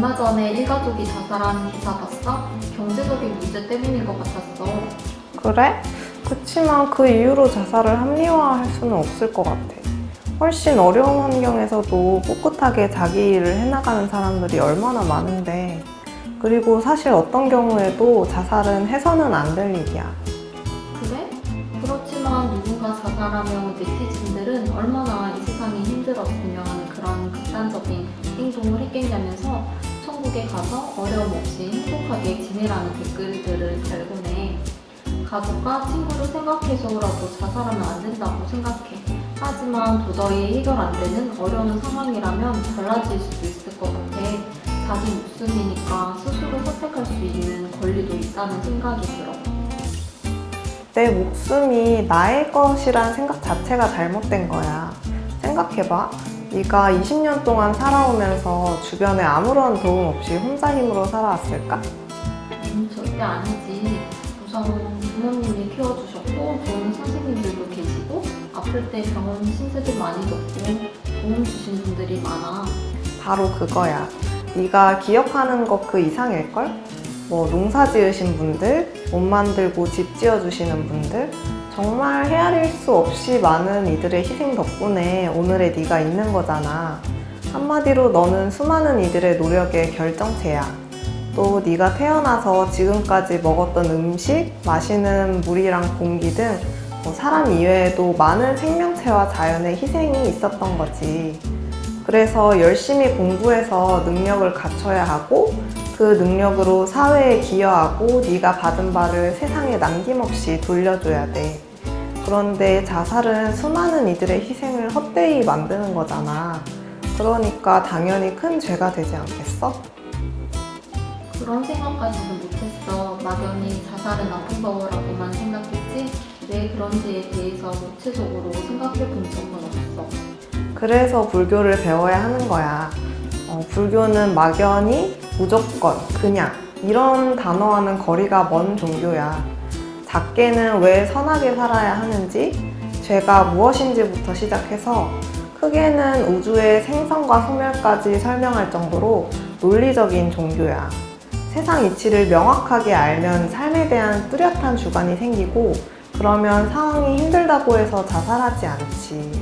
얼마 전에 일가족이 자살한 기사 봤어? 경제적인 문제 때문인 것 같았어. 그래? 그치만 그 이유로 자살을 합리화할 수는 없을 것 같아. 훨씬 어려운 환경에서도 꿋꿋하게 자기 일을 해나가는 사람들이 얼마나 많은데. 그리고 사실 어떤 경우에도 자살은 해서는 안 될 일이야. 그래? 그렇지만 누군가 자살하면 네티즌들은 얼마나 이 세상이 힘들었으면 그런 극단적인 행동을 했겠냐면서 천국에 가서 어려움 없이 행복하게 지내라는 댓글들을 달고 내. 가족과 친구를 생각해서라도 자살하면 안 된다고 생각해. 하지만 도저히 해결 안 되는 어려운 상황이라면 달라질 수도 있을 것 같아. 자기 목숨이니까 스스로 선택할 수 있는 권리도 있다는 생각이 들어. 내 목숨이 나의 것이란 생각 자체가 잘못된 거야. 생각해봐. 네가 20년 동안 살아오면서 주변에 아무런 도움 없이 혼자 힘으로 살아왔을까? 절대 아니지. 우선 부모님이 키워주셨고 좋은 선생님들도 계시고 아플 때 병원 신세도 많이 졌고 도움 주신 분들이 많아. 바로 그거야. 네가 기억하는 것 그 이상일걸? 뭐 농사 지으신 분들, 옷 만들고 집 지어주시는 분들, 정말 헤아릴 수 없이 많은 이들의 희생 덕분에 오늘의 네가 있는 거잖아. 한마디로 너는 수많은 이들의 노력의 결정체야. 또 네가 태어나서 지금까지 먹었던 음식, 마시는 물이랑 공기 등 사람 이외에도 많은 생명체와 자연의 희생이 있었던 거지. 그래서 열심히 공부해서 능력을 갖춰야 하고 그 능력으로 사회에 기여하고 네가 받은 바를 세상에 남김없이 돌려줘야 돼. 그런데 자살은 수많은 이들의 희생을 헛되이 만드는 거잖아. 그러니까 당연히 큰 죄가 되지 않겠어? 그런 생각까지는 못했어. 막연히 자살은 나쁜 거라고만 생각했지 왜 그런지에 대해서 구체적으로 생각해 본 적은 없어. 그래서 불교를 배워야 하는 거야. 불교는 막연히, 무조건, 그냥 이런 단어와는 거리가 먼 종교야. 작게는 왜 선하게 살아야 하는지, 죄가 무엇인지부터 시작해서 크게는 우주의 생성과 소멸까지 설명할 정도로 논리적인 종교야. 세상 이치를 명확하게 알면 삶에 대한 뚜렷한 주관이 생기고 그러면 상황이 힘들다고 해서 자살하지 않지.